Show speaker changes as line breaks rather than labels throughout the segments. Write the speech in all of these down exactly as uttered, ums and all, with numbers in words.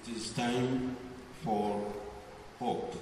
It is time for hope.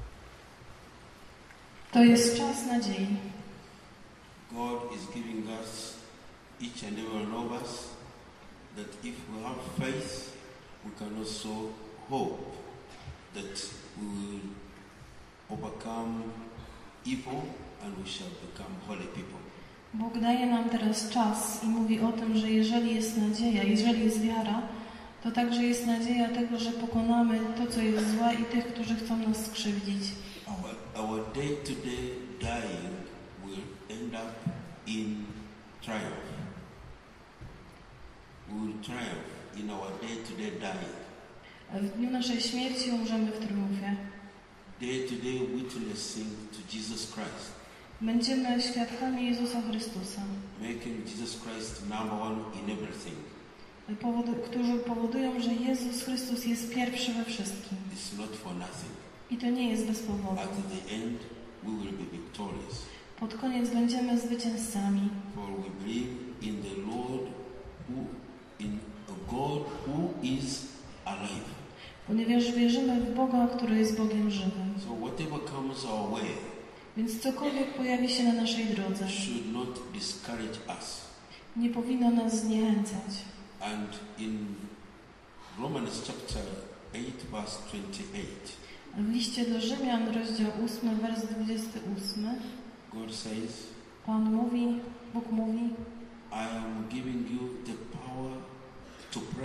To jest czas nadziei.
God is giving us, each and every one of us, that if we have faith, we can also hope that we will overcome evil and we shall become holy people.
Bóg daje nam teraz czas i mówi o tym, że jeżeli jest nadzieja, jeżeli jest wiara, to także jest nadzieja tego, że pokonamy to, co jest złe i tych, którzy chcą nas skrzywdzić.
Our, our day-to-day dying will end up in triumph. We will triumph in our day-to-day dying.
W dniu naszej śmierci umrzemy w triumfie.
Day-to-day witnessing to Jesus Christ.
Będziemy świadkami Jezusa Chrystusa,
Making Jesus Christ number one in everything.
powody, którzy powodują, że Jezus Chrystus jest pierwszy we wszystkim.
It's not for nothing.
I to nie jest bez powodu.
At the end, we will be victorious.
Pod koniec będziemy zwycięzcami.
For we believe in the Lord, who, in a God who is alive.
Ponieważ wierzymy w Boga, który jest Bogiem żywym.
So whatever comes our way,
Więc cokolwiek pojawi się na naszej drodze,
should not discourage us.
nie powinno nas zniechęcać.
And in Romans chapter eight, verse twenty-eight,
W liście do Rzymian, rozdział ósmy, wers dwudziesty ósmy,
God says,
Pan mówi, Bóg mówi:
I am giving you the power to pray.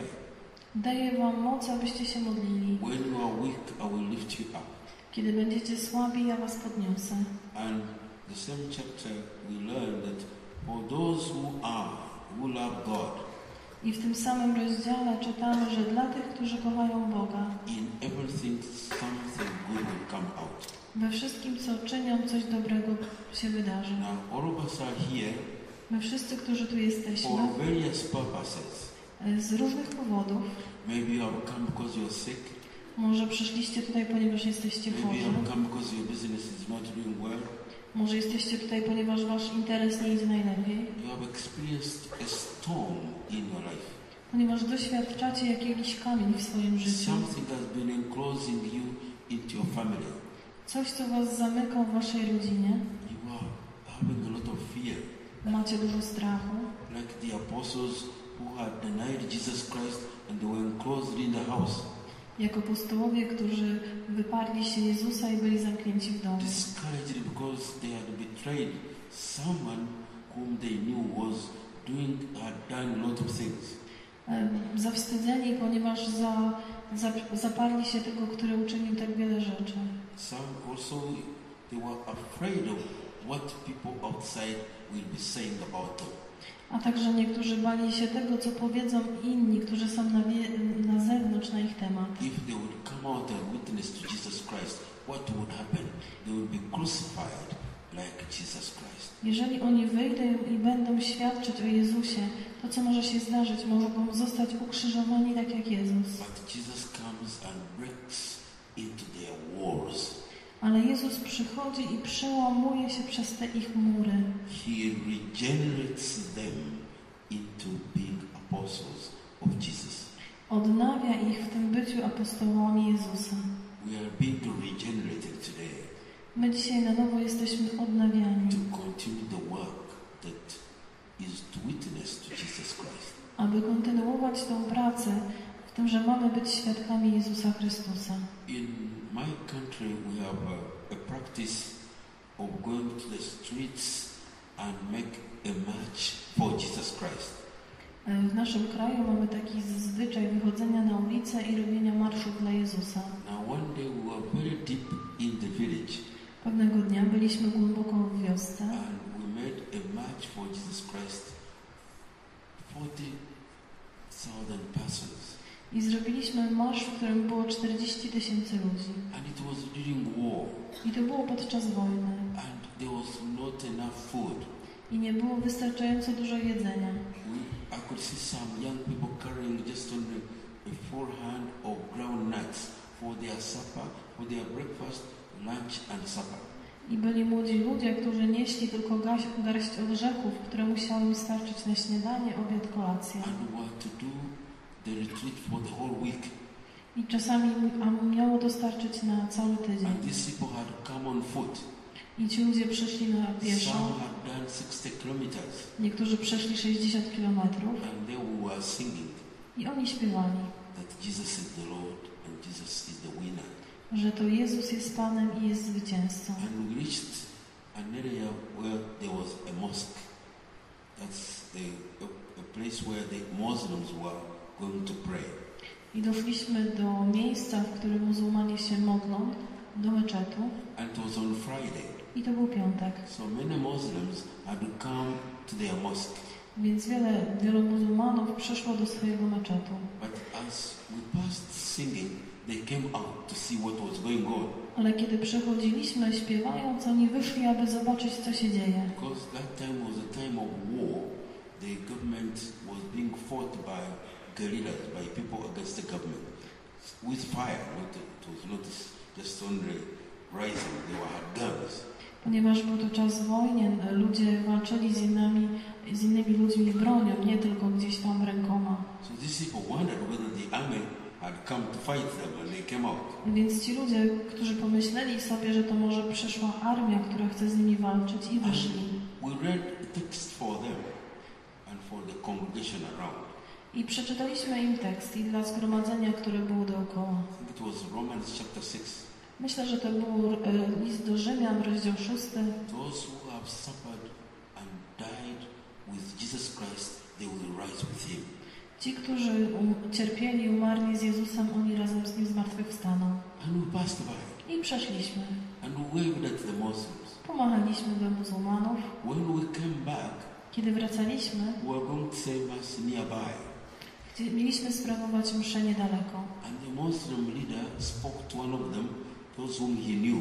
daję wam moc, abyście się modlili.
When you are weak, I will lift you up.
Kiedy będziecie słabi, ja was podniosę.
And the same chapter we learn that for those who are, who love God,
I w tym samym rozdziale czytamy, że dla tych, którzy kochają Boga,
in everything something good will come out.
we wszystkim, co czynią, coś dobrego się wydarzy.
Now all of us are here
My wszyscy, którzy tu jesteśmy,
for various purposes.
z różnych powodów,
Maybe you have come because you're sick.
może przyszliście tutaj, ponieważ jesteście
Maybe you
chorzy,
have come because your business is not doing well.
może jesteście tutaj, ponieważ wasz interes nie idzie najlepiej,
You have experienced a storm in your life.
ponieważ doświadczacie jakiś kamień w swoim życiu,
Something has been enclosing you into your family.
coś, co was zamyka w waszej rodzinie,
You are having a lot of fear.
macie dużo strachu,
Like the apostles who had denied Jesus Christ and they were enclosed in the house.
jak apostołowie, którzy wyparli się Jezusa i byli zamknięci w domu.
Discouraged because they had betrayed someone whom they knew was doing, had done a lot of things.
E, Zawstydzeni, ponieważ za, za, zaparli się tego, który uczynił tak wiele rzeczy.
Some also, they were afraid of what people outside will be saying about them.
A także niektórzy bali się tego, co powiedzą inni, którzy są na, wie, na zewnątrz na ich temat.
If they would come out and witness to Jesus Christ, what would happen? They would be crucified like Jesus Christ.
Jeżeli oni wyjdą i będą świadczyć o Jezusie, to co może się zdarzyć? Mogą zostać ukrzyżowani tak jak Jezus.
But Jesus comes and breaks into their walls.
Ale Jezus przychodzi i przełamuje się przez te ich mury.
He regenerates them into being apostles of Jesus.
Odnawia ich w tym byciu apostołami Jezusa.
We are being regenerated today
My dzisiaj na nowo jesteśmy odnawiani,
to continue the work that is to witness to Jesus Christ.
aby kontynuować tą pracę w tym, że mamy być świadkami Jezusa Chrystusa.
In my country we have a, a practice of going to the streets and make a march for Jesus Christ.
W naszym kraju mamy taki zwyczaj wychodzenia na ulicę i robienia marszów dla Jezusa.
Now one day we were very deep in the village
Pewnego dnia byliśmy głęboko w wiosce
and we made a march for Jesus Christ. forty thousand persons.
i zrobiliśmy marsz, w którym było czterdzieści tysięcy ludzi.
And it was during war.
I to było podczas wojny.
And there was not enough food.
I nie było wystarczająco dużo jedzenia.
We, I could see some young people carrying just only a full hand of ground nuts for their supper, for their breakfast, lunch and supper.
I byli młodzi ludzie, którzy nieśli tylko garść, garść orzechów, które musiały im starczyć na śniadanie, obiad, kolację.
And were to do the retreat for the whole week.
I czasami a miało dostarczyć na cały tydzień.
And these people had come on foot.
I ci ludzie przeszli na pieszo.
Some had done sixty kilometers.
Niektórzy przeszli sześćdziesiąt kilometrów.
And they were singing
I oni śpiewali,
that Jesus is the Lord and Jesus is the winner.
że to Jezus jest Panem i jest zwycięzcą.
And we reached an area where there was a mosque. That's a, a, a place where the Muslims were going to pray.
I doszliśmy do miejsca, w którym muzułmanie się modlą, do meczetu.
And it was on Friday.
I to był piątek.
So many Muslims had come to their mosque.
Więc wiele, wielu muzułmanów przyszło do swojego meczetu.
But as we passed singing, they came out to see what was going on.
Ale kiedy przechodziliśmy śpiewając, oni wyszli, aby zobaczyć, co się dzieje.
Because that time was a time of war. The government was being fought by guerrillas, by people against the government. With fire. Not, it was not just only rising, they were had guns.
Ponieważ był to czas wojenny, ludzie walczyli z innymi, z innymi ludźmi bronią, nie tylko gdzieś tam rękoma.
So these people wondered whether the army had come to fight them and they came out.
Więc ci ludzie, którzy pomyśleli sobie, że to może przyszła armia, która chce z nimi walczyć, i wyszli.
We read a text for them and for the congregation around.
I przeczytaliśmy im tekst i dla zgromadzenia, które było dookoła.
I think it was Romans chapter six.
Myślę, że to był e, list do Rzymian, rozdział szósty.
Those who have suffered and died with Jesus Christ, they will rise with Him.
Ci, którzy um, cierpieli i umarli z Jezusem, oni razem z Nim zmartwychwstaną.
And we passed by.
I przeszliśmy.
And we waved at the Muslims.
Pomachaliśmy do muzułmanów.
When we came back,
Kiedy wracaliśmy,
we were going to say Mass nearby.
gdzie mieliśmy sprawować mszę niedaleko.
And the Muslim leader spoke to one of them, those whom he knew.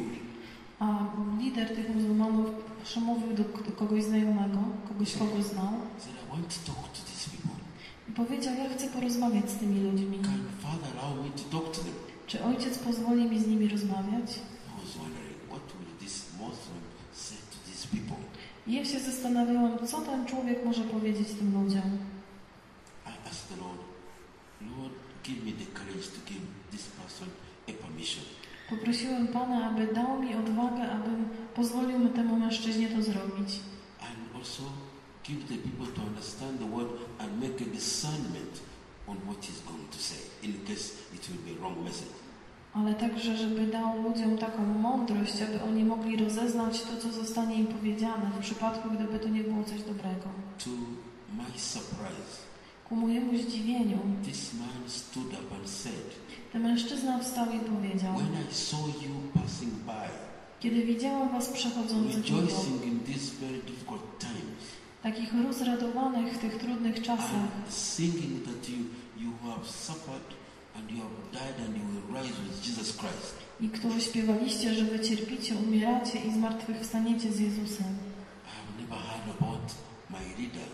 A lider tych muzułmanów przemówił do, do kogoś znajomego, kogoś, kogo znał.
He said, I want to talk to these people.
I powiedział, ja chcę porozmawiać z tymi ludźmi.
Can Father allow me to talk to them?
Czy ojciec pozwoli mi z nimi rozmawiać?
I was wondering, what will this Muslim say to these people?
I ja się zastanawiałam, co ten człowiek może powiedzieć tym ludziom.
I asked the Lord, Lord, give me the courage to give this person a permission.
Poprosiłem Pana, aby dał mi odwagę, abym pozwolił temu mężczyźnie to zrobić.
And also give the people to understand the word and make a discernment on what he's going to say, in case it will be a wrong message.
Ale także, żeby dał ludziom taką mądrość, aby oni mogli rozeznać to, co zostanie im powiedziane, w przypadku, gdyby to nie było coś dobrego.
To my surprise,
Ku mojemu zdziwieniu,
this man stood up and said,
ten mężczyzna wstał i powiedział:
when I saw you passing by,
kiedy widziałam was przechodzących obok,
rejoicing in these very difficult times,
takich rozradowanych w tych trudnych czasach,
and singing that you, you have suffered and you have died and you will rise with Jesus Christ.
i którzy śpiewaliście, że wy cierpicie, umieracie i zmartwychwstaniecie z Jezusem.
I have never heard about my leader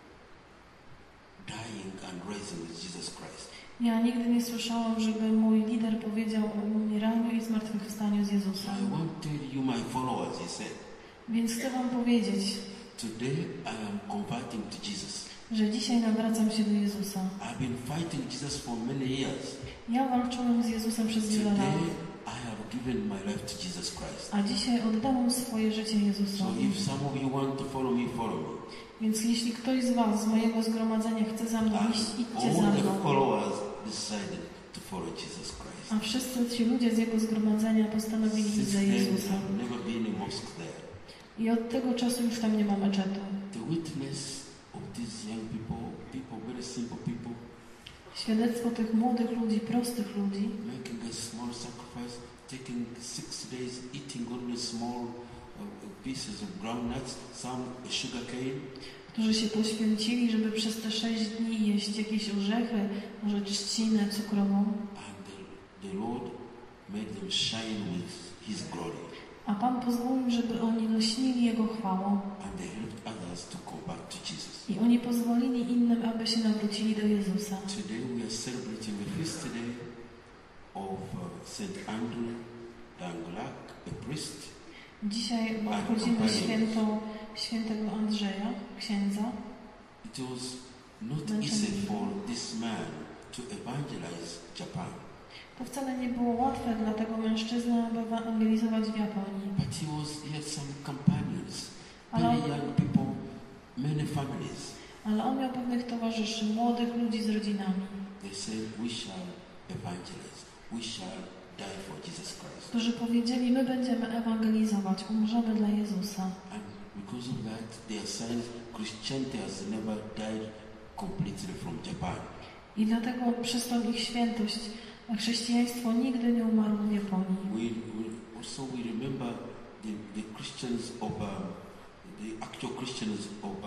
dying and rising with Jesus Christ.
Ja nigdy nie słyszałam, żeby mój lider powiedział o umieraniu i zmartwychwstaniu z Jezusem.
I want to tell you, my followers, he said,
Więc chcę wam powiedzieć,
today I am converting to Jesus.
że dzisiaj nawracam się do Jezusa.
I've been fighting Jesus for many years.
Ja walczyłem z Jezusem przez wiele
Today
lat,
I have given my life to Jesus Christ.
a dzisiaj oddałam swoje życie
So
Jezusowi.
if some of you want to follow me, follow me.
Więc jeśli ktoś z was, z mojego zgromadzenia chce za mną
And
iść, idźcie za
all the
mną.
followers decided to follow Jesus Christ.
A wszyscy ci ludzie z jego zgromadzenia postanowili iść
Since
za
then,
Jezusem.
there have never been a mosque there.
I od tego czasu już tam nie ma meczetu.
The witness of these young people, people, very simple people,
Świadectwo tych młodych ludzi, prostych ludzi,
making a small sacrifice, taking six days, eating only small uh, pieces of groundnuts, some sugar cane,
którzy się poświęcili, żeby przez te sześć dni jeść jakieś orzechy, może trzcinę cukrową,
and the, the Lord made them shine with His glory,
a Pan pozwolił, żeby oni lśnili Jego chwałą
and they helped others to come back to Jesus.
i oni pozwolili innym, aby się nawrócili do Jezusa.
Today we are celebrating the feast day of uh, Saint Andrew Danglak, a priest.
Dzisiaj obchodzimy święto świętego Andrzeja, księdza.
It was not easy for this man to evangelize Japan.
To wcale nie było łatwe dla tego mężczyzny, aby ewangelizować w Japonii.
But he was he had some companions,
Ale
very
on,
young people, many families.
ale on miał pewnych towarzyszy, młodych ludzi z rodzinami,
They said, we shall evangelize, we shall die for Jesus Christ.
którzy powiedzieli, my będziemy ewangelizować, umrzemy dla Jezusa.
And because of that, their signs, Christianity has never died completely from Japan.
I dlatego przez tą ich świętość chrześcijaństwo nigdy nie umarło w Japonii.
We, we also we remember the, the Christians of um, the actual Christians of um,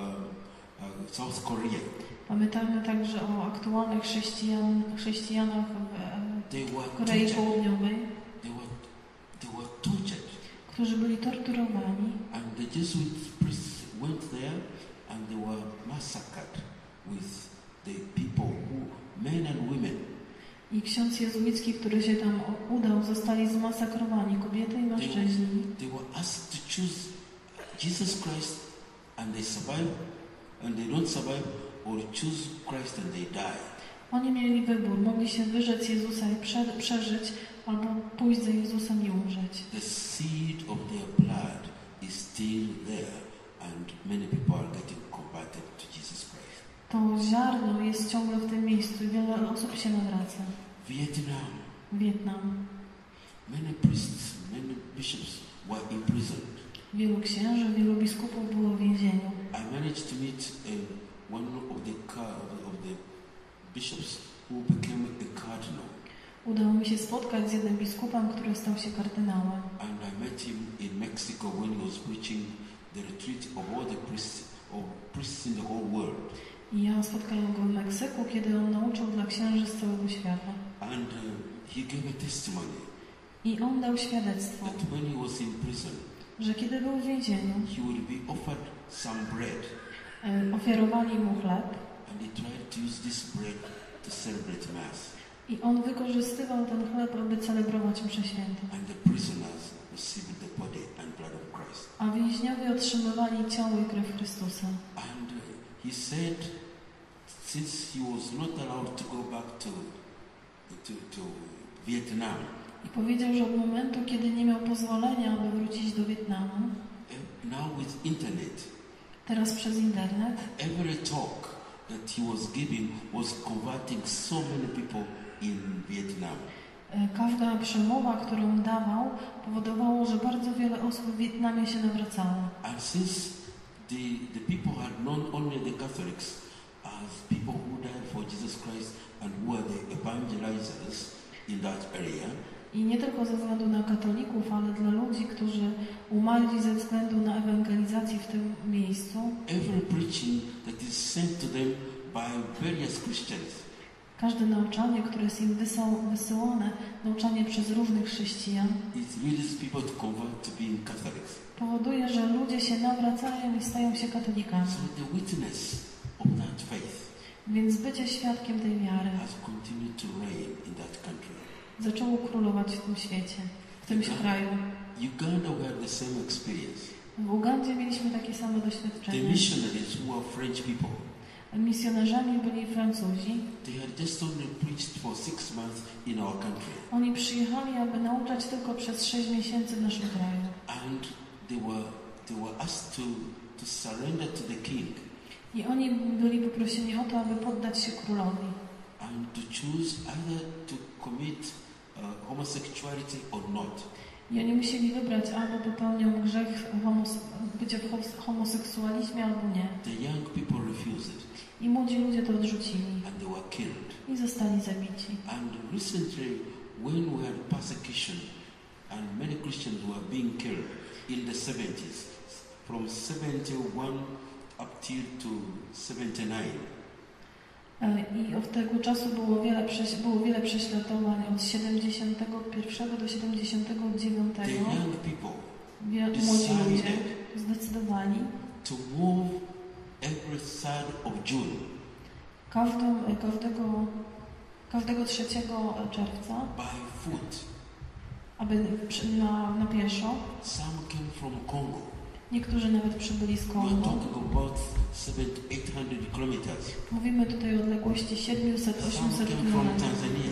uh, South Korea.
Pamiętamy także o aktualnych chrześcijan, chrześcijanach w,
They were
w Korei
tortured.
Południowej,
They were they were tortured,
którzy byli torturowani.
and the Jesuit priests went there, and they were massacred with the people who, men and women.
I ksiądz jezuicki, który się tam udał, zostali zmasakrowani, kobiety i mężczyźni.
They were asked to choose Jesus Christ and they survive, and they don't survive, or choose Christ and they die.
Oni mieli wybór, mogli się wyrzec Jezusa i prze, przeżyć, albo pójść za Jezusem i umrzeć.
The seed of their blood is still there, and many people are getting converted to Jesus Christ.
To ziarno jest ciągle w tym miejscu i wiele osób się nawraca.
Vietnam,
Wietnam.
many priests, many bishops were imprisoned.
Wielu księży, wielu biskupów było w więzieniu.
I managed to meet uh, one of the, car, of the bishops who became a cardinal.
Udało mi się spotkać z jednym biskupem, który stał się kardynałem.
And I met him in Mexico when he was preaching the retreat of all the priests, of priests in the whole world.
I ja spotkałem go w Meksyku, kiedy on nauczał dla księży z całego świata.
And uh, he gave a testimony
I on dał świadectwo,
that when he was in prison,
że kiedy był w więzieniu,
he would be offered some bread,
e, ofiarowali mu chleb
and he tried to use this bread to celebrate Mass.
i on wykorzystywał ten chleb, aby celebrować mszę świętą.
And the prisoners received the body and blood of Christ.
A więźniowie otrzymywali ciało i krew Chrystusa.
And uh, he said, since he was not allowed to go back to, to, to Vietnam,
I powiedział, że od momentu, kiedy nie miał pozwolenia, aby wrócić do Wietnamu,
uh, now with internet,
teraz przez internet,
every talk that he was giving was converting so many people in Vietnam.
e, każda przemowa, którą dawał, powodowało, że bardzo wiele osób w Wietnamie się nawracało.
And since the, the people had known only the Catholics as people who died for Jesus Christ and who were the evangelizers in that area,
I nie tylko ze względu na katolików, ale dla ludzi, którzy umarli ze względu na ewangelizację w tym miejscu,
every preaching that is sent to them by various Christians
każde nauczanie, które jest im wysał, wysyłane, nauczanie przez różnych chrześcijan,
it leads people to convert to being Catholics.
powoduje, że ludzie się nawracają i stają się katolikami.
So the witness of that faith
Więc bycie świadkiem tej wiary
has continued to reign in that country.
zaczęło królować w tym świecie, w tym kraju.
Uganda, we had the same experience.
W Ugandzie mieliśmy takie same
The
doświadczenie.
missionaries who are French people,
Misjonarzami byli Francuzi.
they had just only preached for six months in our country.
Oni przyjechali, aby nauczać tylko przez sześć miesięcy w naszym kraju.
And they were, they were asked to, to surrender to the king
I oni byli poproszeni o to, aby poddać się królowi.
and to choose either to commit uh, homosexuality or not.
I oni musieli wybrać, albo popełnią grzech homos- bycia w hom- homoseksualizmie, albo nie.
The young people refused
I młodzi ludzie to odrzucili
and they were killed.
i zostali zabici.
And recently, when we had persecution and many Christians were being killed in the seventies, from seventy-one up till to seventy-nine,
E, I od tego czasu było wiele, prześ- było wiele prześladowań od siedemdziesiątego pierwszego do siedemdziesiątego dziewiątego.
the young people
Wie- Młodzi ludzie zdecydowali
to move every third of June
każdą, każdego, każdego trzeciego czerwca,
by foot.
aby przy- na, na pieszo.
Some came from Congo.
Niektórzy nawet przybyli z
We are
Kongo.
talking about seven, eight hundred kilometers.
Mówimy tutaj o odległości siedemset
Some
osiemset
came from
kilometrów.
Tanzania.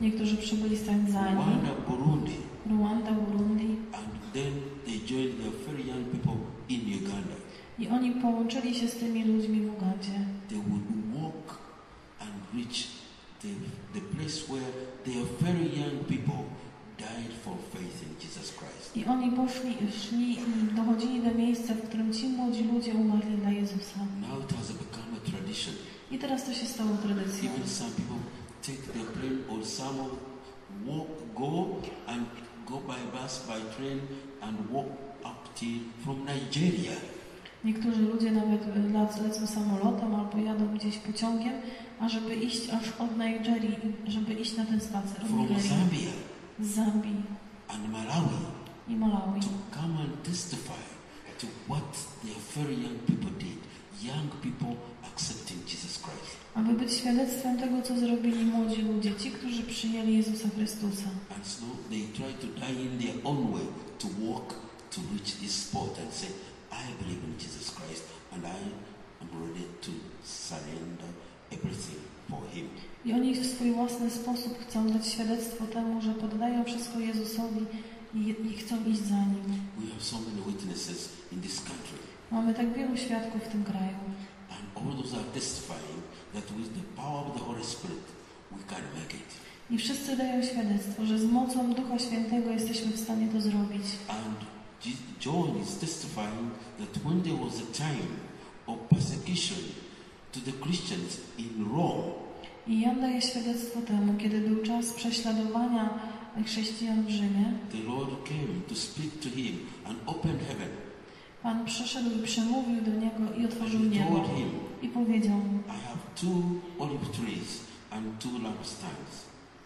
Niektórzy przybyli z Tanzanii,
Rwanda, Burundi,
Rwanda, Burundi
and then they joined the very young people in Uganda.
i oni połączyli się z tymi ludźmi w Ugandzie.
They would walk and reach the, the place where their very young people died for faith in Jesus Christ.
I oni poszli, szli i dochodzili do miejsca, w którym ci młodzi ludzie umarli dla Jezusa.
Now it has become a tradition.
I teraz to się stało tradycją.
Even some people take their plane or some walk, go and go by bus, by train and walk up to from Nigeria.
Niektórzy ludzie nawet le- lecą samolotem albo jadą gdzieś pociągiem, ażeby iść aż od Nigerii, żeby iść na ten spacer. Od
From
Nigerii,
Zambia
z Zambii
and Malawi
i Malawi.
to come and testify to what their very young people did. Young people accepting Jesus Christ.
Aby być świadectwem tego, co zrobili młodzi ludzie, ci, którzy przyjęli Jezusa Chrystusa.
And so they try to die in their own way to walk to reach this spot and say, I believe in Jesus Christ and I am ready to surrender everything for Him.
I oni w swój własny sposób chcą dać świadectwo temu, że poddają wszystko Jezusowi i, i chcą iść za Nim.
We have so many witnesses in this country.
Mamy tak wielu świadków w tym kraju.
And all those are testifying that with the power of the Holy Spirit we can make it.
I wszyscy dają świadectwo, że z mocą Ducha Świętego jesteśmy w stanie to zrobić.
And John is testifying that when there was a time of persecution to the Christians in Rome,
I Jan daje świadectwo temu, kiedy był czas prześladowania chrześcijan w Rzymie,
the Lord came to speak to him and open heaven.
Pan przyszedł i przemówił do niego i otworzył
And he
niebo
told him,
i powiedział mu:
I have two olive trees and two lampstands.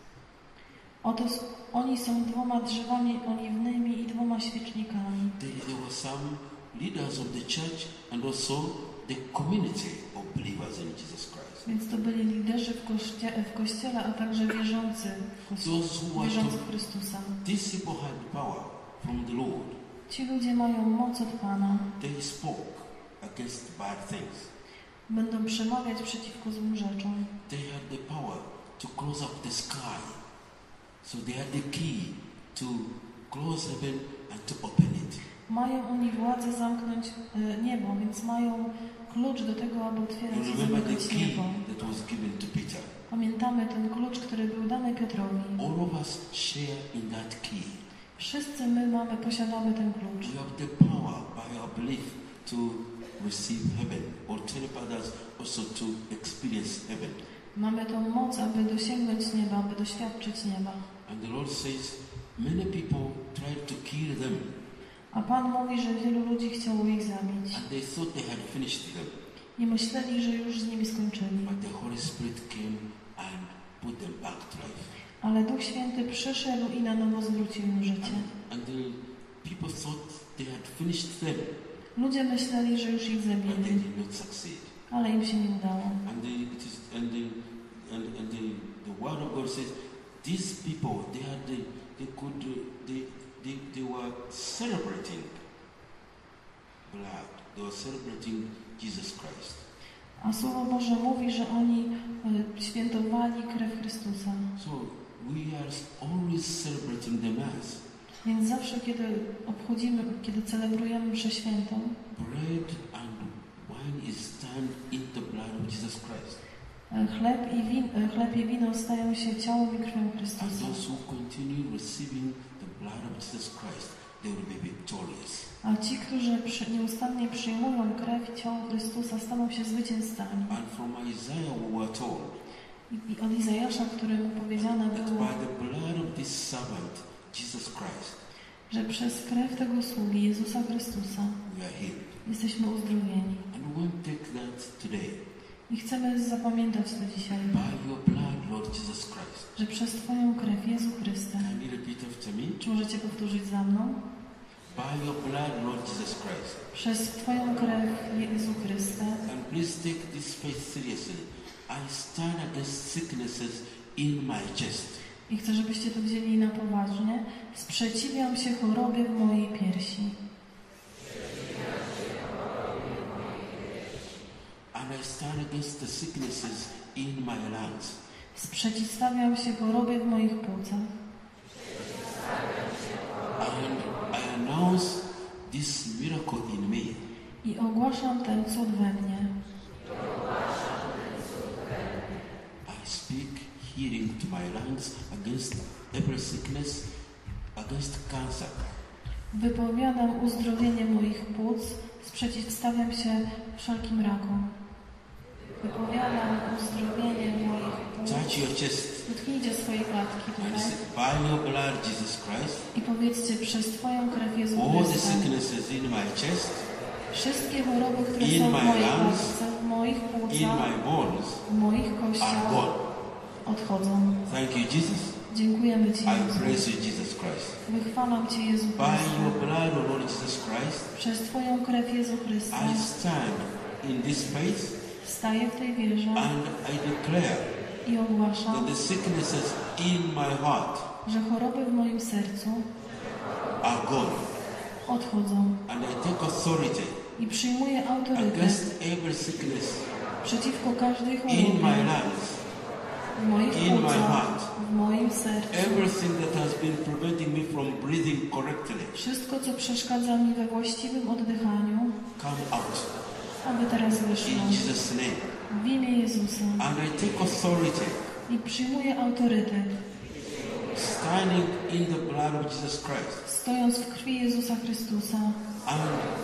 oto s- oni są dwoma drzewami oliwnymi i dwoma świecznikami.
There, there were some leaders of the church and also the community of believers in Jesus Christ.
Więc to byli liderzy w, koście, w Kościele, a także wierzący w,
Those
kości-
who were
wierzący
to,
w Chrystusa.
these people had power from the Lord.
Ci ludzie mają moc od Pana.
They spoke against bad things.
Będą przemawiać przeciwko złym rzeczom.
They had the power to close up the sky. So they had the key to close heaven and to open it.
Mają oni władzę zamknąć e, niebo, więc mają klucz do tego, aby otwierać
You
i
remember the
zamykać
key
niebo.
that was given to Peter.
Pamiętamy ten klucz, który był dany Piotrowi.
All of us share in that key.
Wszyscy my mamy, posiadamy ten klucz.
We have the power by our belief to receive heaven or tell others also to experience heaven.
Mamy tą moc, aby dosięgnąć nieba, aby doświadczyć nieba.
And the Lord says, many people tried to kill them
A Pan mówi, że wielu ludzi chciało ich zabić.
and they thought they had finished them.
I myśleli, że już z nimi skończyli.
But the Holy Spirit came and put them back to life.
Ale Duch Święty przyszedł i na nowo zwrócił im życie.
And, and the people thought they had finished them,
Ludzie myśleli, że już ich
but they
zabili,
did not succeed.
ale im się nie udało.
And the, it is, and the, and, and the, the Word of God says, these people, they had the, they could, uh, they, they, they were celebrating blood. They were celebrating Jesus Christ.
A Słowo Boże mówi, że oni e, świętowali krew Chrystusa.
So we are always celebrating the Mass.
Więc zawsze, kiedy obchodzimy, kiedy celebrujemy mszę świętą,
Bread and wine is turned into blood of Jesus Christ.
e, chleb i, win, e, chleb i wino stają się ciałem i krwią
And
Chrystusa.
those who continue receiving the blood of Jesus Christ, they will be victorious.
A ci, którzy przy, nieustannie przyjmują krew i ciało Chrystusa, staną się zwycięzcami.
And from Isaiah we were told
I, i od Izajasza, któremu powiedziane
that
było,
by the blood of this servant, Jesus Christ,
że przez krew tego sługi Jezusa Chrystusa
we are healed.
jesteśmy uzdrowieni.
And we want to take that today.
I chcemy zapamiętać to dzisiaj,
By your blood, Lord Jesus Christ.
że przez Twoją krew, Jezu Chryste,
Can you repeat after me?
czy możecie powtórzyć za mną?
By your blood, Lord Jesus Christ.
Przez Twoją krew, Jezu Chryste,
And please take this faith seriously. I stand against sicknesses in my chest.
i chcę, żebyście to wzięli na poważnie, sprzeciwiam się chorobie w mojej piersi.
And I stand against the sicknesses in my lungs.
Sprzeciwstawiam się chorobie w moich płucach.
And I announce this miracle in me.
I ogłaszam ten cud we mnie.
I speak healing to my lungs against every sickness, against cancer.
Wypowiadam uzdrowienie moich płuc, sprzeciwstawiam się wszelkim rakom. Wypowiadam uzdrowienie moich płuc.
Touch your chest
Dotknijcie swojej klatki
and
tutaj
say, by your blood, Jesus Christ,
i powiedzcie przez Twoją krew Jezu
all the
Chryste.
sicknesses in my chest,
Wszystkie choroby, które
in
są w
my
mojej
lungs,
klatce, w moich
in
płucach,
my bones,
w moich
are
kościach
gone.
odchodzą.
Thank you, Jesus.
Dziękujemy Ci,
I
Jezu.
praise you, Jesus Christ.
Wychwalam Cię, Jezu
By
Chryste.
your blood, O Lord Jesus Christ,
Przez Twoją krew, Jezu Chryste,
I stand in this faith
staję w tej wierze
and I declare
i ogłaszam,
that the sicknesses in my heart
że choroby w moim sercu
are gone.
odchodzą
And I take authority
i przyjmuję autorytet
against every sickness
przeciwko każdej
in
chorobie
my lungs,
w moich
in my
płucach,
heart.
w moim sercu.
Everything that has been preventing me from breathing correctly,
Wszystko, co przeszkadza mi we właściwym oddychaniu,
come out
aby teraz wyszło
in Jesus' name.
w imię Jezusa
And I take authority
i przyjmuję autorytet,
standing in the blood of Jesus Christ.
stojąc w krwi Jezusa Chrystusa
And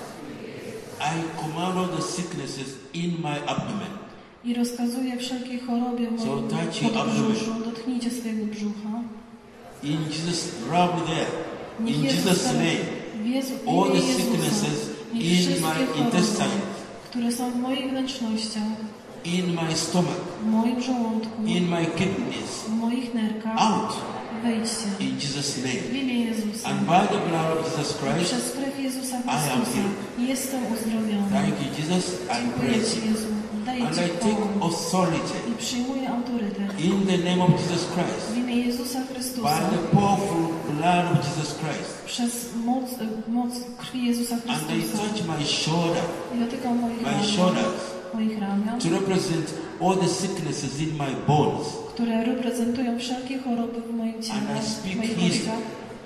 I command all the sicknesses in my abdomen.
i rozkazuję wszelkiej chorobie w
So
moim
touch your
podbrzuszu. Dotknijcie swojego brzucha.
In Jesus, rub there.
Niech
In
Jezus
Jesus'
teraz-
name.
w Jezu, w
All
imię
the
Jezusa,
sicknesses
niech
in
wszystkie
my
choroby,
intestines,
które są w moich wnętrznościach,
in my stomach,
w moim żołądku,
in my kidneys,
w moich nerkach,
out
wejdźcie
in Jesus'
w
name.
imię Jezusa.
And by the blood of Jesus
I
Christ,
przez krew Jezusa
am
Chrystusa
healed.
jestem uzdrowiony.
thank you, Jesus. I
Dziękuję
praise
Ci,
you.
Jezu. Daję
And
Ci
I take
chwałę
authority
i przyjmuję autorytet
in the name of Jesus Christ,
w imię Jezusa
by
Chrystusa
the powerful blood of Jesus Christ.
przez moc, moc krwi Jezusa
And I
Chrystusa
touch my shoulder,
i dotykam moich
my
ramion,
shoulders,
moich ramion,
to represent all the sicknesses in my bones.
które reprezentują wszelkie choroby w moim ciele,
And I speak
w moich
healing.
kościach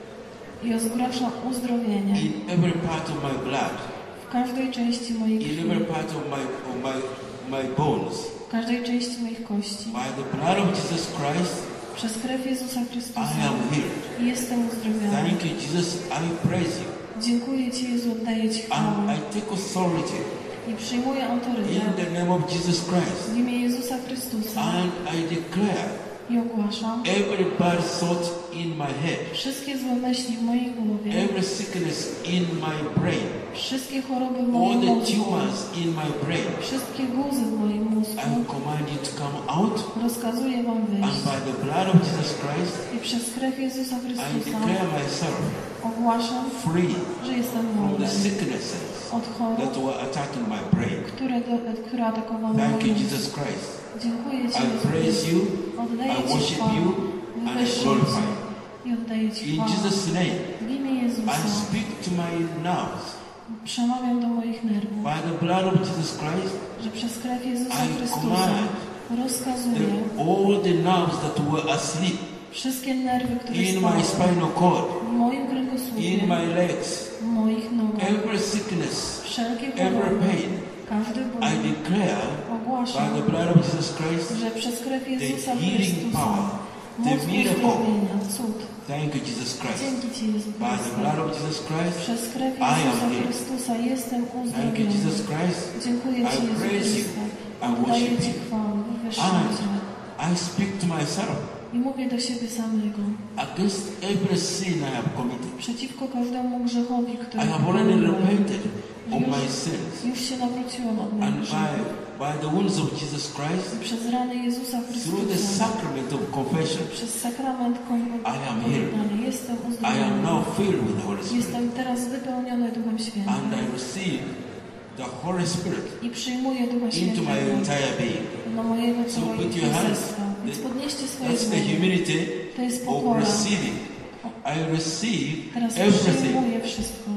i ogłaszam uzdrowienie
In every part of my blood,
w każdej części mojej
in
krwi,
every part of my of my my bones,
w każdej części moich kości.
by the blood of Jesus Christ,
Przez krew Jezusa Chrystusa
I am healed.
i jestem uzdrowiony.
Thank you, Jesus. I praise you.
Dziękuję Ci, Jezu, oddaję Ci
And
chwałę
I take authority
i przyjmuję
in
autorytet
the name of Jesus Christ.
w imię Jezusa Chrystusa
And I declare
i ogłaszam
every bad thought in my head,
wszystkie złe myśli w mojej głowie,
every sickness in my brain,
wszystkie choroby w
all
moim
the
mózgu,
tumors in my brain,
wszystkie guzy w moim mózgu,
I command you to come out.
rozkazuję Wam
And
wyjść
by the blood of Jesus Christ,
i przez krew Jezusa
I
Chrystusa
declare myself
ogłaszam,
free
że jestem
from
wolny
the sicknesses
od chorób,
that were attacking my brain.
które, do, które atakowały
Thank
moje
you,
mózg.
Jesus Christ.
Dziękuję Ci,
I
Jezu
praise
Chryste.
you,
Oddaję
I
Ci
worship
chwałę,
you, and I
wywyższam
glorify
Cię
you.
i oddaję Ci
In
chwałę.
Jesus' name,
W imię
I
Jezusa
speak to my nerves.
przemawiam do moich nerwów,
By the blood of Jesus Christ,
że przez krew Jezusa
I
Chrystusa
command
rozkazuję
that all the nerves that were asleep
wszystkie nerwy, które
in
spały
my spinal cord,
w moim kręgosłupie,
in my legs,
w moich nogach,
every sickness,
wszelkie
every
choroby,
pain,
każdy ból,
I declare
ogłaszam,
by the blood of Jesus Christ,
że przez krew Jezusa
the healing
Chrystusa
power,
moc
the miracle.
uzdrowienia, cud.
Thank you, Jesus Christ.
Dzięki Ci, Jezu
By the blood
Chryste.
of Jesus Christ,
Przez krew
I am
Jezusa
healed.
Chrystusa jestem
Thank you,
uzdrowiony.
Jesus Christ.
Dziękuję Ci,
I
Jezu
praise you.
Chryste.
I
Oddaję
worship
Ci
you.
chwałę, wywyższam
And
Cię.
I speak to myself
I mówię do siebie samego.
against every sin I have committed.
Przeciwko każdemu grzechowi, który
I have already
popełniłem.
repented of my sins.
Już się nawróciłem od
And
moich
by,
grzechów.
by the wounds of Jesus Christ,
I przez rany Jezusa
through the
Chrystusa,
sacrament of confession,
przez sakrament
I am healed.
konfesjonalny jestem
I am
uzdrowiony.
now filled with the Holy Spirit.
Jestem teraz wypełniony Duchem
And
Świętym.
I receive the Holy Spirit
I przyjmuję Ducha
into my
Świętego
entire being.
do mojego
So
całego
put your hands.
jestestwa. Więc podnieście swoje
That's the
dłonie.
humility
To jest
of
pokora.
receiving. I receive
Teraz
everything.
przyjmuję wszystko.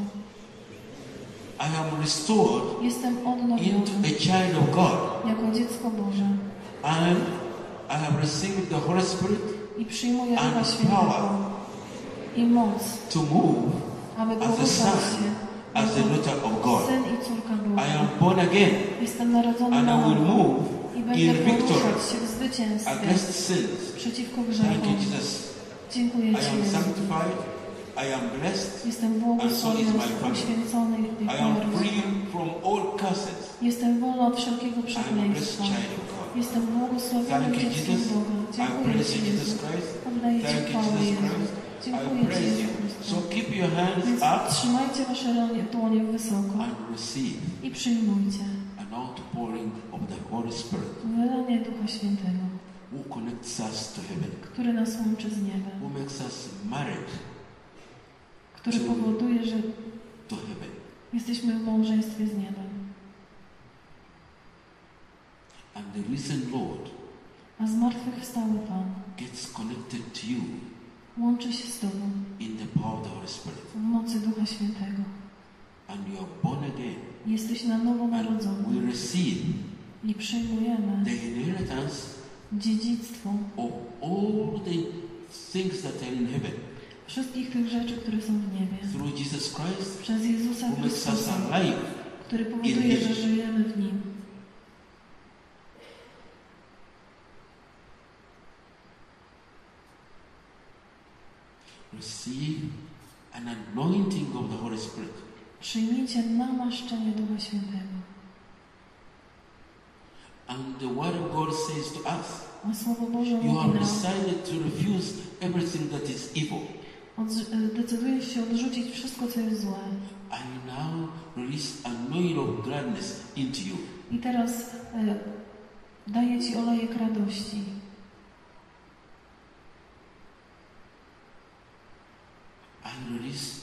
I am restored
Jestem
into
odnowiony
a child of God.
jako dziecko Boże.
And I have received the Holy Spirit
i przyjmuję
and
Ducha Świętego
power
i moc,
to move
aby
as a
poruszać
son,
się
as a
jako
daughter of God.
syn i córka
I
Boga.
am born again
Jestem narodzony
and
na
I will
nowo
move
i
in
będę
victory
poruszać się w zwycięstwie
against sins.
przeciwko
Thank you,
grzechom.
Jesus.
Dziękuję
I
Ci,
am
Jezu.
sanctified, I am blessed,
Jestem
and so
błogosławiony,
is my family.
uświęcony i
I am
chwalony.
free from all curses.
Jestem wolny od wszelkiego
I am a blessed
przekleństwa.
child of God.
Jestem błogosławionym
Thank you,
dzieckiem
Jesus.
Boga.
I
Dziękuję
praise
Ci,
you, Jesus
Jezu.
Christ.
Oddaję Ci
Thank you,
chwałę,
Jesus
Jezu.
Christ.
Dziękuję
I
Ci,
praise
Jezu
you.
Chryste.
So keep your hands
Więc
up
trzymajcie Wasze dłonie- dłonie wysoko
and receive
i przyjmujcie
an outpouring of the Holy Spirit
wylanie Ducha Świętego,
who connects us to heaven,
który nas łączy z niebem,
who makes us married
który powoduje, że
to heaven.
jesteśmy w małżeństwie z niebem.
And the risen Lord
A zmartwychwstały Pan
gets connected to you
łączy się z Tobą
in the power of the Holy Spirit.
w mocy Ducha Świętego.
And you are born again.
Jesteś na nowo
And we
narodzony
receive
i przyjmujemy
the inheritance
dziedzictwo
of all the things that are in heaven
wszystkich tych rzeczy, które są w niebie.
through Jesus Christ,
Przez Jezusa
who makes us
Chrystusa,
alive.
który powoduje, że żyjemy w Nim.
Receive an anointing of the Holy Spirit.
Przyjmijcie namaszczenie Ducha Świętego.
And the Word of God says to us,
A Słowo Boże
you
mówi
have
nam,
decided to refuse everything that is evil.
odz- decydujesz się odrzucić wszystko, co jest złe.
I now release an oil of gladness into you.
I teraz e, daję Ci olejek radości.
I release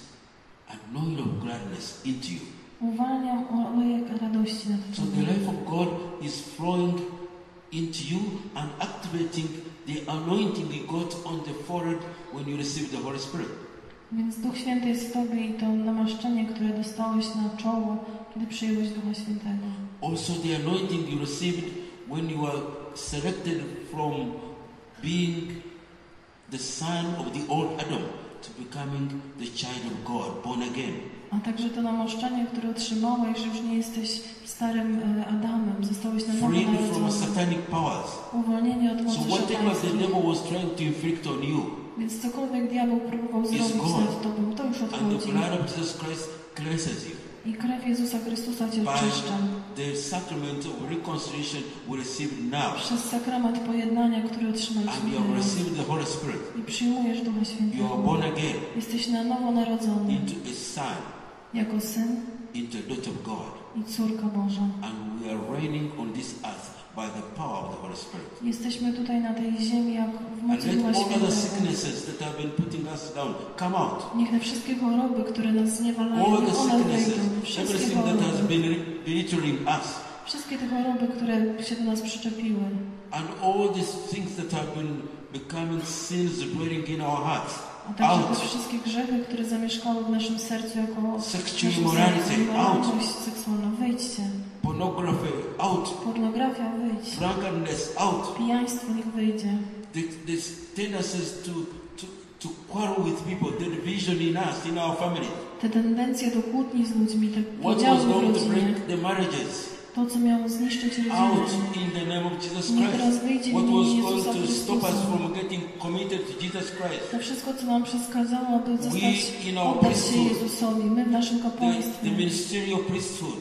an oil of gladness into you.
Uwalniam olejek radości nad
So
Tobą.
the life of God is flowing into you and activating the anointing you got on the forehead when you received the Holy Spirit.
Więc Duch Święty jest w Tobie i to namaszczenie, które dostałeś na czoło, kiedy przyjąłeś Ducha Świętego.
Also the anointing you received when you were selected from being the son of the old Adam to becoming the child of God, born again.
A także to namaszczenie, które otrzymałeś, że już nie jesteś starym e, Adamem, zostałeś na nowo
Freed from
narodzony.
satanic powers.
Uwolnienie od
So
mocy
whatever the
szatańskiej.
devil was trying to inflict on you,
Więc cokolwiek diabeł próbował zrobić
gone.
nad Tobą, to już
and the
odchodzi.
blood of Jesus Christ cleanses you.
I krew Jezusa Chrystusa Cię
By
oczyszcza.
the sacrament of reconciliation we receive now,
Przez sakrament pojednania, który otrzymaliśmy
and you have
teraz.
received the Holy Spirit,
I przyjmujesz Ducha
you are
Świętego.
born again
Jesteś na nowo narodzony
into a son,
jako syn
into a daughter of God,
i córka Boża.
and we are reigning on this earth by the power of the Holy Spirit.
Jesteśmy tutaj na tej ziemi jak w
And
mocy
let
Ducha
all other
Świętego.
sicknesses that have been putting us down come out.
Niech te wszystkie choroby, które nas zniewalają,
All the
niech one
sicknesses,
wyjdą. Wszystkie
everything that has
choroby.
been belittling us,
Wszystkie te choroby, które się do nas przyczepiły.
and all these things that have been becoming sins dwelling in our hearts,
A także
out.
te wszystkie grzechy, które zamieszkały w naszym sercu jako
Sexual
naszym
immorality,
sercu, immoralność seksualna. Wyjdźcie.
Pornography, out.
Pornografia, wyjdź.
Drunkenness, out.
Pijaństwo, niech wyjdzie.
The, this tendencies to, to, to quarrel with people, the division in us, in our family.
Te tendencje do kłótni z ludźmi, te
What
podziały
was
w
going to
rodzinie,
break the marriages?
to, co miało zniszczyć
Out
rodzinę.
in the name of Jesus
Niech teraz
Christ.
wyjdzie w
What
imieniu
was
Jezusa
going to stop us
Chrystusa.
from getting committed to Jesus Christ?
To wszystko, co nam przeszkadzało, aby zostać,
in our
oddać się
priesthood,
Jezusowi. My w naszym
The, the
kapłaństwie,
ministerial priesthood,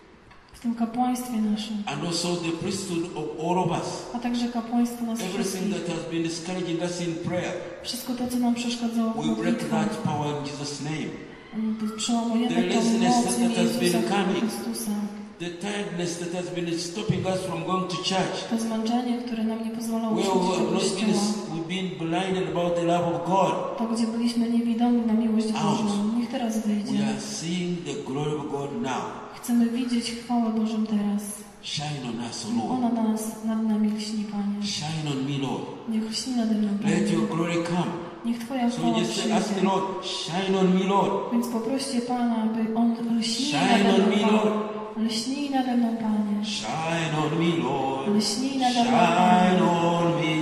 w tym kapłaństwie naszym,
and also the priesthood of all of us.
a także kapłaństwo nas
Everything
wszystkich.
that has been discouraging us in prayer,
Wszystko to, co nam przeszkadzało w
we break
modlitwach,
that power in Jesus' name.
przełamujemy
The
tą
laziness
moc
that
w imię
has been
Jezusa
coming.
Chrystusa.
The tiredness that has been stopping us from going to church.
To zmęczenie, które nam nie pozwalało
Where
przyjść
we
do
have not been,
Kościoła.
we've been blinded about the love of God.
To, gdzie byliśmy niewidomi na miłość
Out.
Bożą. Niech teraz
We
wyjdzie.
are seeing the glory of God now.
Chcemy widzieć chwałę Bożą teraz.
Shine on us, O
Niech
Lord.
ona nas, nad nami lśni, Panie.
Shine on me, Lord.
Niech lśni nade mną,
Let
Panie.
your glory come.
Niech Twoja
So
chwała
you just say, ask the
przyjdzie.
Lord, shine on me, Lord.
Więc poproście Pana, aby On lśni
Shine
nade
on
mną,
me,
Panie.
Lord.
Lśnij nade mną, Panie.
Shine on me, Lord.
Lśnij nade mną,
Shine
Panie.
on me,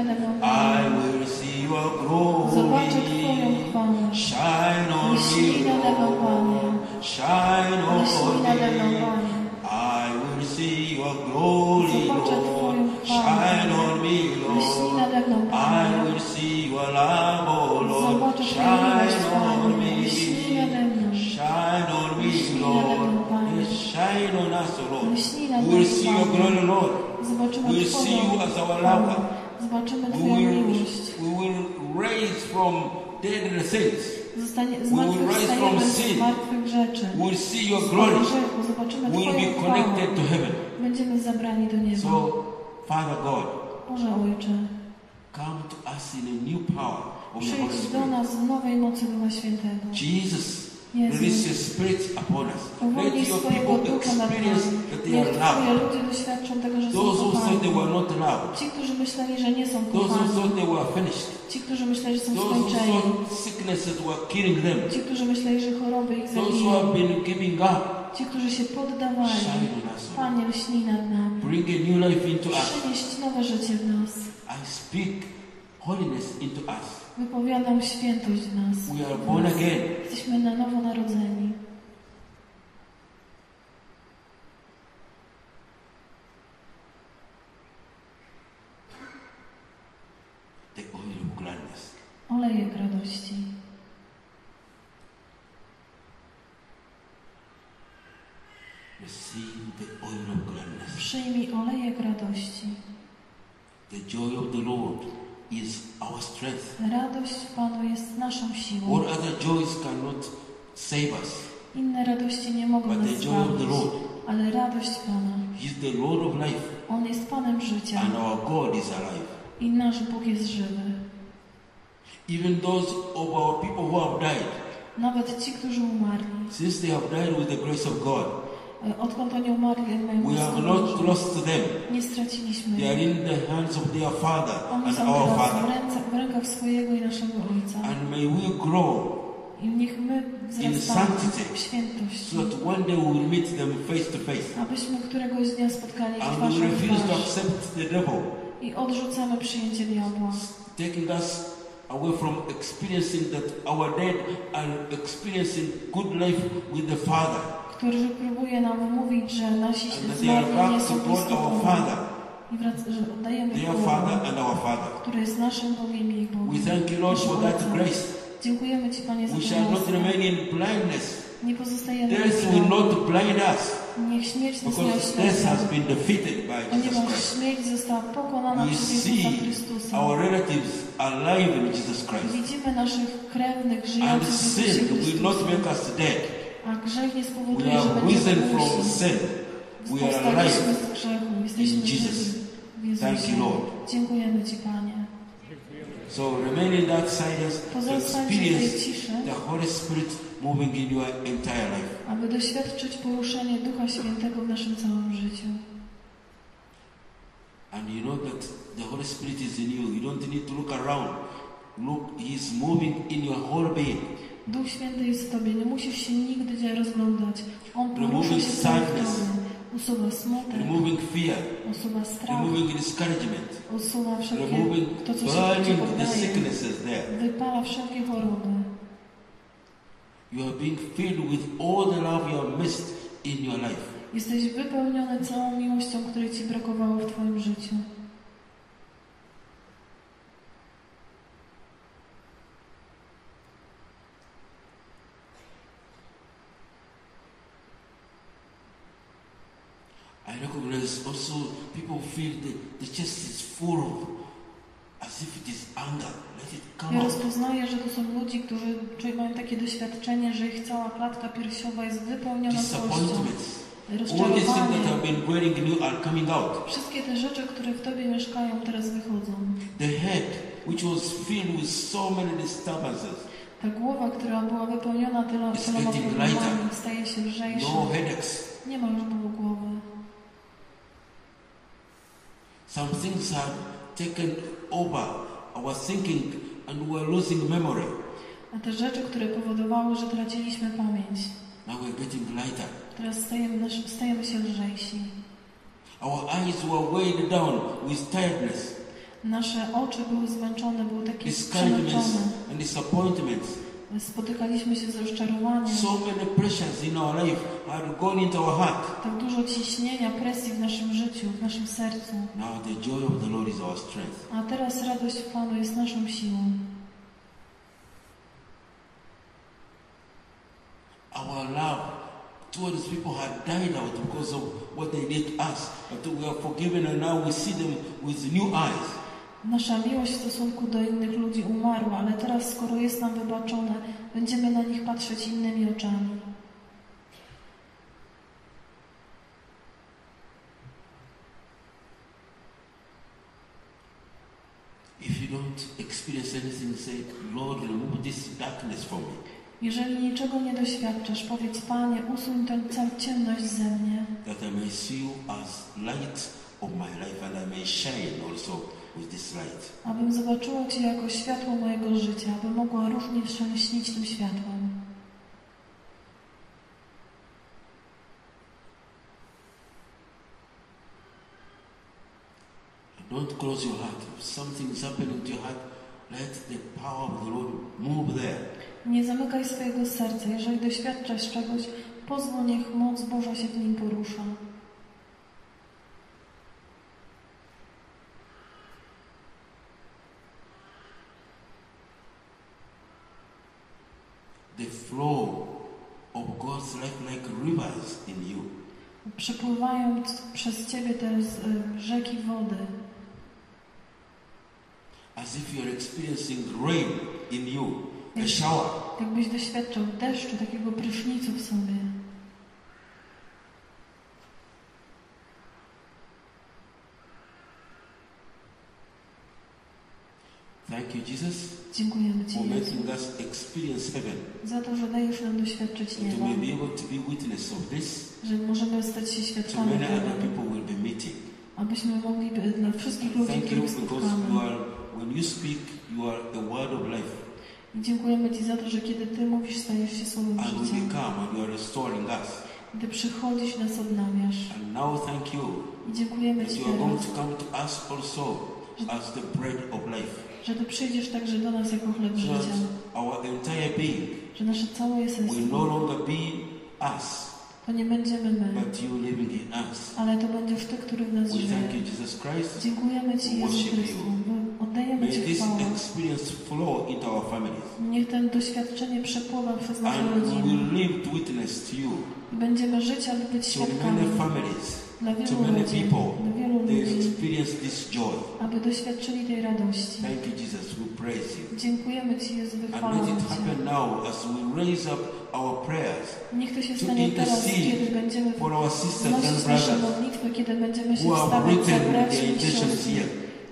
nade mną
I
panie.
will see your glory.
Zobaczę Twoją chwałę.
Shine on
Lśnij
me,
nade mną panie.
Lord. Shine
Lśnij
on
nade mną
me.
panie.
I will see your glory,
Zobaczę Twoją
Lord.
chwałę.
Shine on me,
Lśnij
Lord.
nade mną
I
panie.
will see your love, oh Lord.
Zobaczę Twoją miłość
Shine on
panie.
me.
Lśnij nade mną.
Shine on me,
Lśnij nade mną,
Lord.
Panie.
Yes, shine on us, oh Lord.
Lśnij nade
We will
mną,
see your
Panie.
glory, Lord.
Zobaczymy
We will see you
Twoją
as our
chwałę.
lover.
Zobaczymy
We
Twoją
will,
miłość.
we will raise from dead saints.
Zostanie, z
We will
martwych
rise
wstajemy
from
z
sin.
martwych rzeczy.
We will see your
Z
glory.
grzechu zobaczymy
We will
Twoją
be
chwałę.
connected to heaven.
Będziemy zabrani do nieba.
So, Father God,
Boże Ojcze,
come to us in a new power of the Holy
przyjdź do
Spirit.
nas w nowej mocy Ducha Świętego.
Jesus,
Jezu.
release your spirit upon us.
Uwolnij
Let your
swojego
people
ducha nad
experience
nami.
that they
Niech
are
Twoje
loved.
ludzie doświadczą tego, że są
Those who thought they
kochani.
were not loved.
Ci, którzy myśleli, że nie są
Those who
kochani.
thought they were finished.
Ci, którzy myśleli, że są
Those who
skończeni.
thought sicknesses were killing them.
Ci, którzy myśleli, że choroby ich
Those who
zabiją.
have been giving up.
Ci, którzy się poddawali.
Shine on us.
Panie, lśnij nad nami.
Bring a new life into us.
Przynieść nowe życie w nas.
I speak holiness into us.
Wypowiadam świętość w nas.
We are born again.
Jesteśmy na nowo narodzeni.
The oil of gladness.
Olejek radości.
Receive the oil of gladness.
Przyjmij olejek radości.
The joy of the Lord is our strength.
Radość w Panu jest naszą siłą.
All other joys cannot save us,
Inne radości nie mogą
but
nas
the joy of the
zbawić.
Lord.
Ale radość Pana.
He is the Lord of life,
On jest Panem życia.
and our God is alive.
I nasz Bóg jest żywy.
Even those of our people who have died,
Nawet ci, którzy umarli.
since they have died with the grace of God,
E, Odkąd oni umarli, jak mają
we have
łaskę
not
Bożą,
lost them.
nie straciliśmy.
They are in the hands of their Father
Oni
and
są
our
teraz w,
Father.
ręce, w rękach swojego i naszego Ojca.
And may we grow
I niech my
in
wzrastamy
sanctity,
w świętości.
so that one day we will meet them face to face.
Abyśmy któregoś dnia spotkali ich
And we
twarzą
will
w
refuse to
twarz.
accept the devil,
I odrzucamy przyjęcie diabła,
taking us away from experiencing that our dead are experiencing good life with the Father.
który próbuje nam wmówić, że nasi
And that they are
zmarli nie
back to
są
God,
blisko
our
Boga.
Father,
I wrac- że oddajemy
their
Bogu,
Father and our Father.
który jest naszym Bogiem i ich Bogiem.
We thank you, Lord, for that
Naszym
grace.
Ojcem. Dziękujemy Ci, Panie, za
We
tę
shall not
łaskę.
remain in blindness.
Nie pozostajemy w
Death will
środku.
not blind us,
Niech śmierć nas nie
because death has
oślepia,
been defeated by Jesus
ponieważ
Christ.
śmierć została pokonana
We
przez Jezusa
see
Chrystusa.
our relatives alive in Jesus Christ.
Widzimy naszych krewnych
And
żyjących w Jezusie
sin will
Chrystusie.
not make us dead.
A grzech nie
We
spowoduje, że
have
będziemy
risen from
umarli.
sin. We are
Powstaliśmy
alive.
z grzechu. Jesteśmy
in Jesus.
żywi w
Thank
Jezusie.
you, Lord.
Dziękujemy Ci, Panie.
So remain in that silence to
Pozostańcie w tej
experience
ciszy,
the Holy Spirit moving in your entire life.
aby doświadczyć poruszenie Ducha Świętego w naszym całym życiu.
And you know that the Holy Spirit is in you. You don't need to look around. Look, He is moving in your whole being.
Duch Święty jest w Tobie. Nie musisz się nigdy gdzie rozglądać. On porusza
Removing
się cały w
sadness.
Tobie. Usuwa smutek,
Removing fear,
usuwa strach,
removing discouragement,
usuwa wszelkie
removing,
to, co się Ci
burning the
poddaje.
sicknesses there.
Wypala wszelkie choroby.
You are being filled with all the love you have missed in your life.
Jesteś wypełniony całą miłością, której Ci brakowało w Twoim życiu.
I recognize also people feel that the chest is full of, as if it is anger. Let it come
Ja
out.
rozpoznaję, że to są ludzi, którzy czują, mają takie doświadczenie, że ich cała klatka piersiowa jest wypełniona złością,
Disappointments. All these things that
rozczarowaniem.
have been dwelling in you are coming out.
Wszystkie te rzeczy, które w Tobie mieszkają, teraz wychodzą.
The head, which was filled with so many disturbances,
Ta głowa, która była wypełniona tylo-
It's
tyloma
getting
problemami,
lighter.
staje się lżejsza.
no headaches.
Nie ma już bólu głowy.
Some things have taken over our thinking and we are losing memory.
A te rzeczy, które powodowały, że traciliśmy pamięć,
Now we're getting lighter.
teraz stajemy, nasz- stajemy się lżejsi.
Our eyes were weighed down with tiredness.
Nasze oczy były zmęczone, były takie
discouragements
przemęczone.
and disappointments.
Spotykaliśmy się z rozczarowaniem.
So many pressures in our life had gone into our heart.
Tak dużo ciśnienia, presji w naszym życiu, w naszym sercu.
Now the joy of the Lord is our strength.
A teraz radość w Panu jest naszą siłą.
Our love towards people had died out because of what they did to us. But we are forgiven and now we see them with new eyes.
Nasza miłość w stosunku do innych ludzi umarła, ale teraz, skoro jest nam wybaczone, będziemy na nich patrzeć innymi oczami.
If you don't experience anything, say, Lord, remove this darkness from me.
Jeżeli niczego nie doświadczasz, powiedz: Panie, usuń tę całą ciemność ze mnie,
That I may see you as light of my life and I may shine also with this light.
abym zobaczyła Cię jako światło mojego życia, aby mogła również śnić tym światłem.
Don't close your heart. If something is happening to your heart, let the power of the Lord move there.
Nie zamykaj swojego serca. Jeżeli doświadczasz czegoś, pozwól, niech moc Boża się w nim porusza.
The flow of God's life like rivers in you.
Przepływają przez Ciebie teraz y, rzeki wody.
As if you are experiencing rain in you, a shower.
Jakbyś doświadczał deszczu, takiego prysznicu w sobie.
Thank you, Jesus,
Dziękujemy Ci,
for
Jezu,
making us experience heaven.
za to, że dajesz nam doświadczyć
And to
nieba,
be able to be witness of this,
że możemy stać się
so
świadkami
many other
tego,
people will be meeting.
abyśmy mogli by- dla wszystkich ludzi,
Thank you
których
because
spotkamy.
you are, when you speak, you are a word of life.
I dziękujemy Ci za to, że kiedy Ty mówisz, stajesz się słowem
And
życia.
when you come and you are restoring us.
Gdy przychodzisz, nas odnawiasz.
And now thank you
I dziękujemy
that
Ci
you are going
teraz,
to come to us also as the bread of life.
że Ty przyjdziesz także do nas jako chleb
So
życia.
that our entire being
Że nasze całe
will no
jestestwo
longer be us,
to nie będziemy my,
but you living in us.
ale to będziesz Ty, który w nas
We
żyje.
thank you, Jesus Christ.
Dziękujemy Ci, Jezu
Worship
Chrystu.
you.
Oddajemy
May
Ci
this
chwałę.
experience flow into our families.
Niech to doświadczenie przepływa przez nasze
And we
rodziny.
will live to witness to you.
I będziemy żyć, aby być
To
świadkami
many families,
dla
to
wielu
many
ludzi,
people,
dla wielu
they
ludzi,
experience this joy.
aby doświadczyli tej radości.
Thank you, Jesus. We praise you.
Dziękujemy Ci, Jezu,
And
wychwalamy
let it
Cię.
happen now as we raise up our prayers
Niech to się
to
stanie teraz,
intercede
kiedy będziemy
for our sisters and
wnosić nasze
brothers
modlitwy, kiedy będziemy się
who have
wstawiać za
written
braci
their
i
intentions
siostry.
here.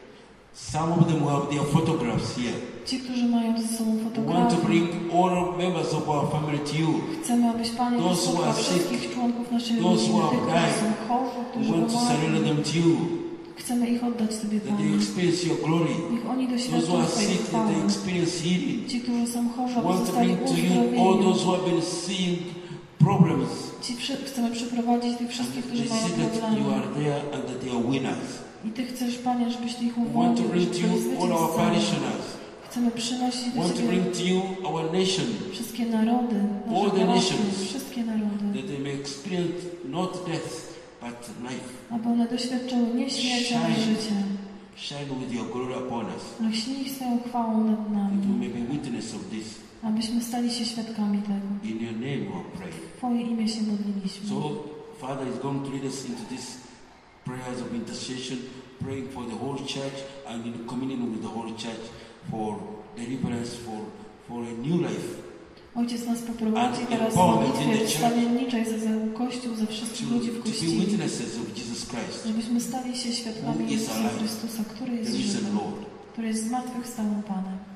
Some of them have their photographs here.
Ci, którzy mają ze sobą
We want to
fotografie.
bring all members of our family to you.
Chcemy, abyś Panie
Those who
wysłuchał
are sick,
wszystkich członków naszej
those
rodziny,
who have
tych, którzy
died.
są chorzy,
We
którzy
want to surrender
umarli.
them to you,
Chcemy ich oddać Tobie,
that they
Panie.
experience your glory.
Niech oni
Those who
doświadczą
are
Twojej
sick, that
chwały.
they experience healing.
Ci, którzy są chorzy,
We
aby
want to
zostali
bring to you all
uzdrowieni.
those who have been seeing problems.
Ci przy, chcemy przyprowadzić tych wszystkich,
And
którzy
they
mają
see that you
problemy.
are there and that they are winners.
I Ty chcesz, Panie, żebyś Ty ich
We want to
uwolnił,
bring to you
żebyś
all our
zwyciężał.
parishioners.
Chcemy przynosić
We
do
want to
Ciebie
bring to you our nation,
wszystkie narody,
All
nasze
the
narody,
nations.
wszystkie narody,
that they may experience not death, but life.
aby one doświadczyły nie śmierci, ale
Shine.
życia.
Shine with your glory upon us,
Rośnij ich swoją chwałą nad
that we
nami,
may be witness of this.
abyśmy stali się świadkami tego.
In your name we pray.
W Twoje imię się modliliśmy.
So, Father is going to lead us into this prayers of intercession, praying for the whole church and in communion with the whole church for deliverance, for, for a new life.
Ojciec nas poprowadzi
And
teraz w
empowerment in the
modlitwie
church.
wstawienniczej za, za Kościół, za wszystkich ludzi
To,
w
to be
Kościele.
witnesses of Jesus Christ,
Żebyśmy stali się świadkami
Who is
Jezusa
alive,
Chrystusa, który
the
jest
risen
żywy,
Lord.
który jest zmartwychwstałym Panem.